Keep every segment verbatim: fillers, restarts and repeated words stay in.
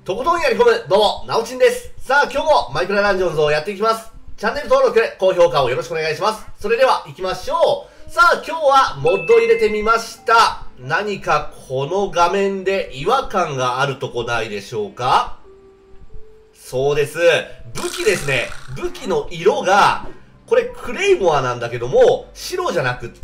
とことんやり込む、どうも、なおちんです。さあ、今日もマイクラダンジョンズをやっていきます。チャンネル登録、高評価をよろしくお願いします。それでは、行きましょう。さあ、今日はモッド入れてみました。何かこの画面で違和感があるとこないでしょうか？そうです。武器ですね。武器の色が、これクレイモアなんだけども、白じゃなくって、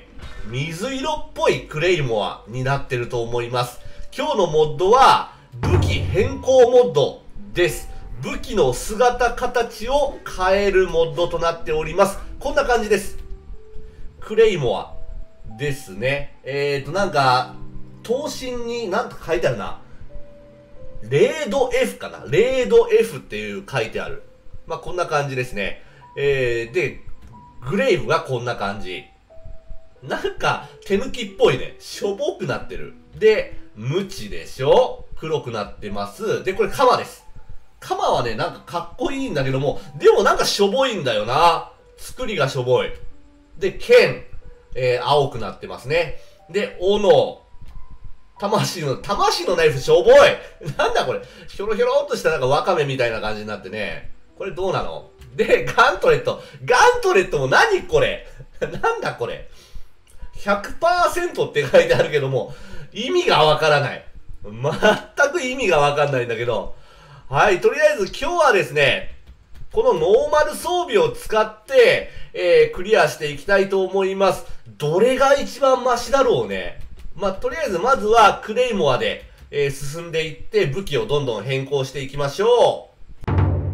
水色っぽいクレイモアになってると思います。今日のモッドは、武器変更モッドです。武器の姿形を変えるモッドとなっております。こんな感じです。クレイモアですね。えーと、なんか、刀身になんか書いてあるな。レード F かな。レード F っていう書いてある。まあ、こんな感じですね。えー、で、グレイブがこんな感じ。なんか、手抜きっぽいね。しょぼくなってる。で、無知でしょ？黒くなってます。で、これカマです。カマはね、なんかかっこいいんだけども、でもなんかしょぼいんだよな。作りがしょぼい。で、剣。えー、青くなってますね。で、斧。魂の、魂のナイフしょぼい。なんだこれ。ひょろひょろっとしたなんかワカメみたいな感じになってね。これどうなの？で、ガントレット。ガントレットも何これ？なんだこれ。ひゃくパーセント って書いてあるけども、意味がわからない。全く意味がわかんないんだけど。はい、とりあえず今日はですね、このノーマル装備を使って、えー、クリアしていきたいと思います。どれが一番マシだろうね。まあ、とりあえずまずはクレイモアで、えー、進んでいって武器をどんどん変更していきましょう。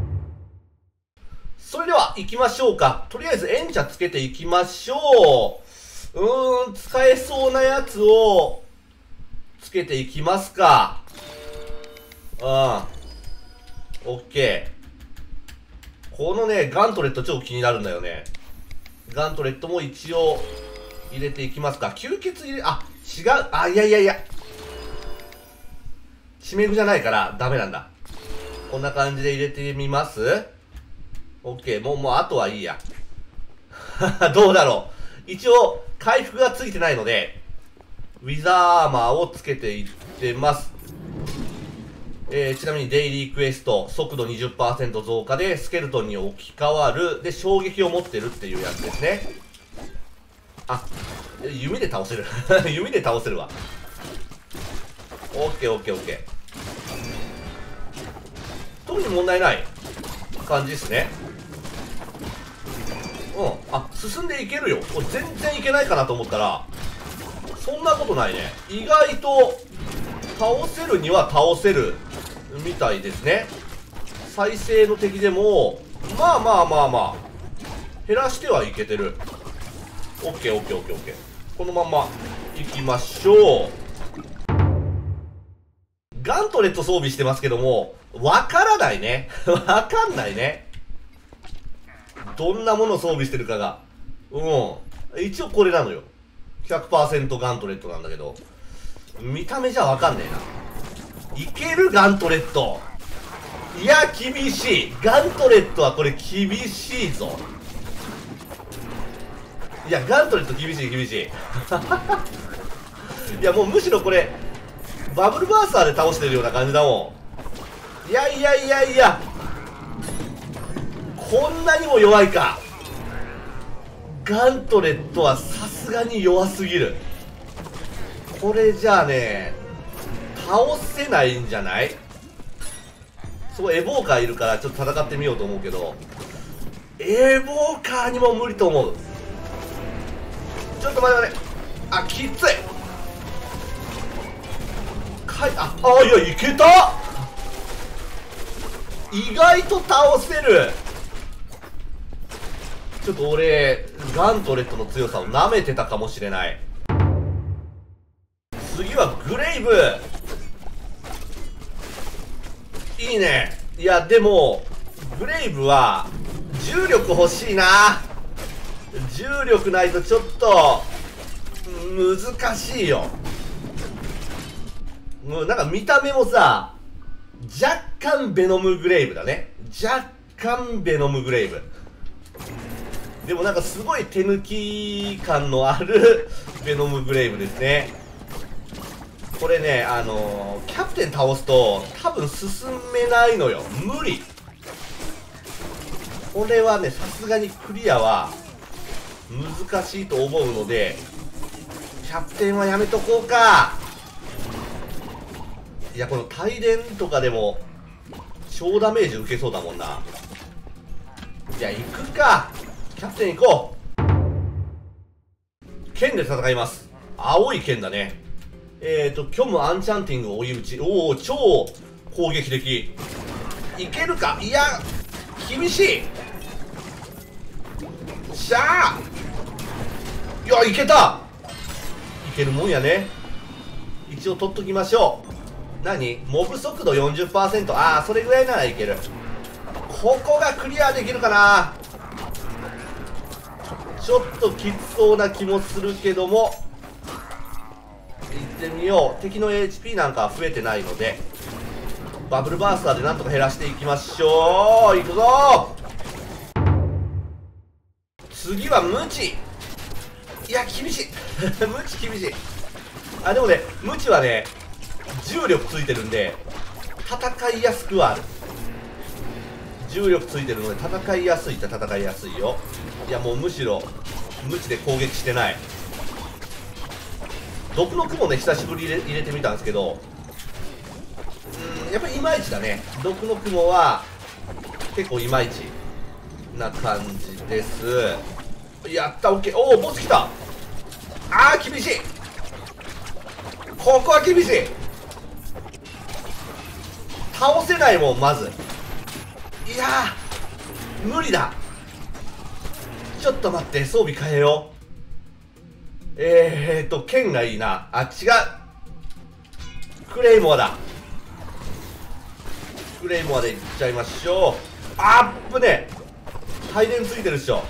それでは行きましょうか。とりあえずエンチャつけていきましょう。うーん、使えそうなやつをつけていきますか。うん。オッケー。このね、ガントレット超気になるんだよね。ガントレットも一応入れていきますか。吸血入れ、あ、違う。あ、いやいやいや。シメグじゃないからダメなんだ。こんな感じで入れてみます。オッケー。もう、もうあとはいいや。どうだろう。一応、回復がついてないので、ウィザーアーマーをつけていってます。えー、ちなみにデイリークエスト、速度 にじゅっパーセント 増加でスケルトンに置き換わる。で、衝撃を持ってるっていうやつですね。あ、弓で倒せる。弓で倒せるわ。オッケーオッケーオッケー。特に問題ない感じですね。うん。あ、進んでいけるよ。これ全然いけないかなと思ったら、そんなことないね。意外と、倒せるには倒せるみたいですね。再生の敵でも、まあまあまあまあ、減らしてはいけてる。オッケーオッケーオッケーオッケー。このまんま、行きましょう。ガントレット装備してますけども、わからないね。わかんないね。どんなものを装備してるかが。うん。一応これなのよ。ひゃくパーセント ガントレットなんだけど、見た目じゃわかんねえな。いけるガントレット。いや、厳しい。ガントレットはこれ厳しいぞ。いや、ガントレット厳しい厳しい。いや、もうむしろこれ、バブルバーサーで倒してるような感じだもん。いやいやいやいや。こんなにも弱いか。ガントレットはさすがに弱すぎる。これじゃあね、倒せないんじゃない？そこエボーカーいるからちょっと戦ってみようと思うけど、エボーカーにも無理と思う。ちょっと待って待って。あ、きつい。かい、あ、あ、いや、いけた。意外と倒せる。ちょっと俺、ガントレットの強さを舐めてたかもしれない。次はグレイブ。いいね。いや、でも、グレイブは、重力欲しいな。重力ないとちょっと、難しいよ。もうなんか見た目もさ、若干ベノムグレイブだね。若干ベノムグレイブ。でもなんかすごい手抜き感のあるベノムグレイブですね。これね、あのー、キャプテン倒すと多多分進めないのよ。無理。これはね、さすがにクリアは難しいと思うので、キャプテンはやめとこうか。いや、この帯電とかでも超ダメージ受けそうだもんな。じゃあ行くか。キャプテン行こう。剣で戦います。青い剣だね。えーと虚無アンチャンティング追い打ち。おお、超攻撃的。いけるか。いや厳しい。しゃあ、いやいけた。いけるもんやね。一応取っときましょう。何、モブ速度 よんじゅっパーセント。 ああ、それぐらいならいける。ここがクリアできるかな。ちょっときつそうな気もするけども、いってみよう。敵の エイチピー なんかは増えてないので、バブルバースターでなんとか減らしていきましょう。いくぞ。次はムチ。いや厳しいムチ厳しい。あ、でもね、ムチはね重力ついてるんで戦いやすくはある。重力ついてるので戦いやすいっちゃ戦いやすいよ。いやもうむしろムチで攻撃してない。毒の雲ね、久しぶりに入れ入れてみたんですけど、うん、やっぱりいまいちだね。毒の雲は結構いまいちな感じです。やった、オッケー。おお、ボス来た。あー厳しい。ここは厳しい。倒せないもんまず。いやー無理だ。ちょっと待って、装備変えよう。えーと剣がいいな。あ、違う、クレイモアだ。クレイモアでいっちゃいましょう。あっぶねえ、帯電ついてるっしょ。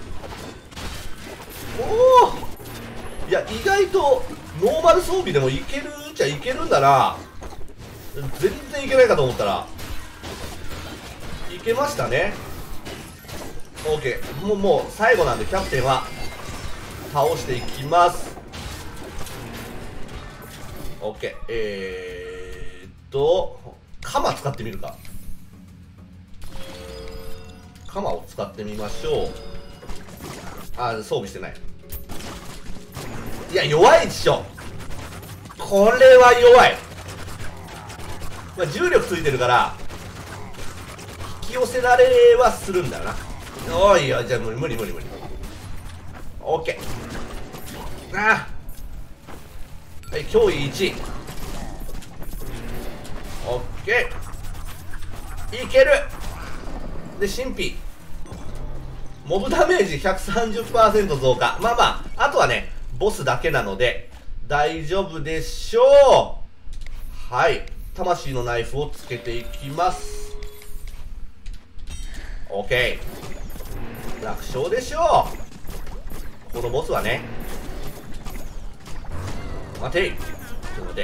おお、いや意外とノーマル装備でもいけるっちゃいけるんだな。全然いけないかと思ったらいけましたね。 OK、 もうもう最後なんでキャプテンは倒していきます。 OK、 えーっと鎌使ってみるか。鎌を使ってみましょう。あ、装備してない。いや弱いっしょ。これは弱い。まあ、重力ついてるから引き寄せられはするんだよな。おいよ、じゃあ無理無理無理無理。オッケー。ああ、はい、脅威いち。オッケー、いける。で神秘モブダメージ ひゃくさんじゅっパーセント 増加。まあまああとはねボスだけなので大丈夫でしょう。はい、魂のナイフをつけていきます。 OK、 楽勝でしょうこのボスはね。待ていというので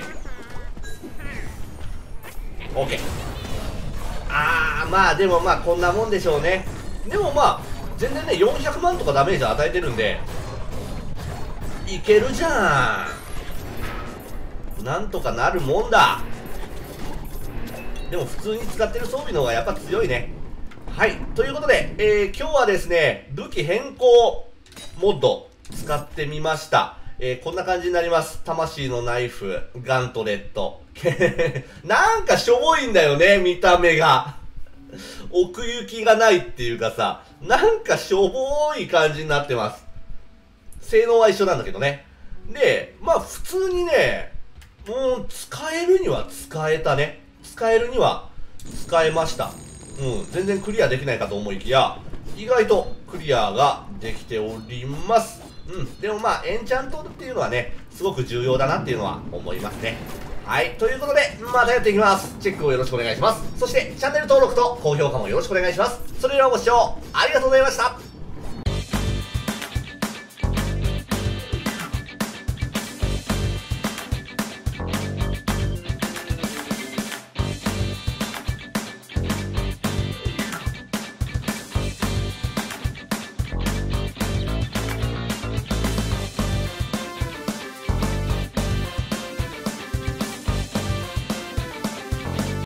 OK。 あー、まあでもまあこんなもんでしょうね。でもまあ全然ねよんひゃくまんとかダメージ与えてるんでいけるじゃん。なんとかなるもんだ。でも普通に使ってる装備の方がやっぱ強いね。はい、ということで、えー、今日はですね武器変更モッド使ってみました。えー、こんな感じになります。魂のナイフ、ガントレットなんかしょぼいんだよね見た目が奥行きがないっていうかさ、なんかしょぼい感じになってます。性能は一緒なんだけどね。でまあ普通にねもう使えるには使えたね。使えるには使えました。うん、全然クリアできないかと思いきや意外とクリアができております。うん、でもまあエンチャントっていうのはねすごく重要だなっていうのは思いますね。はい、ということでまたやっていきます。チェックをよろしくお願いします。そしてチャンネル登録と高評価もよろしくお願いします。それではご視聴ありがとうございました。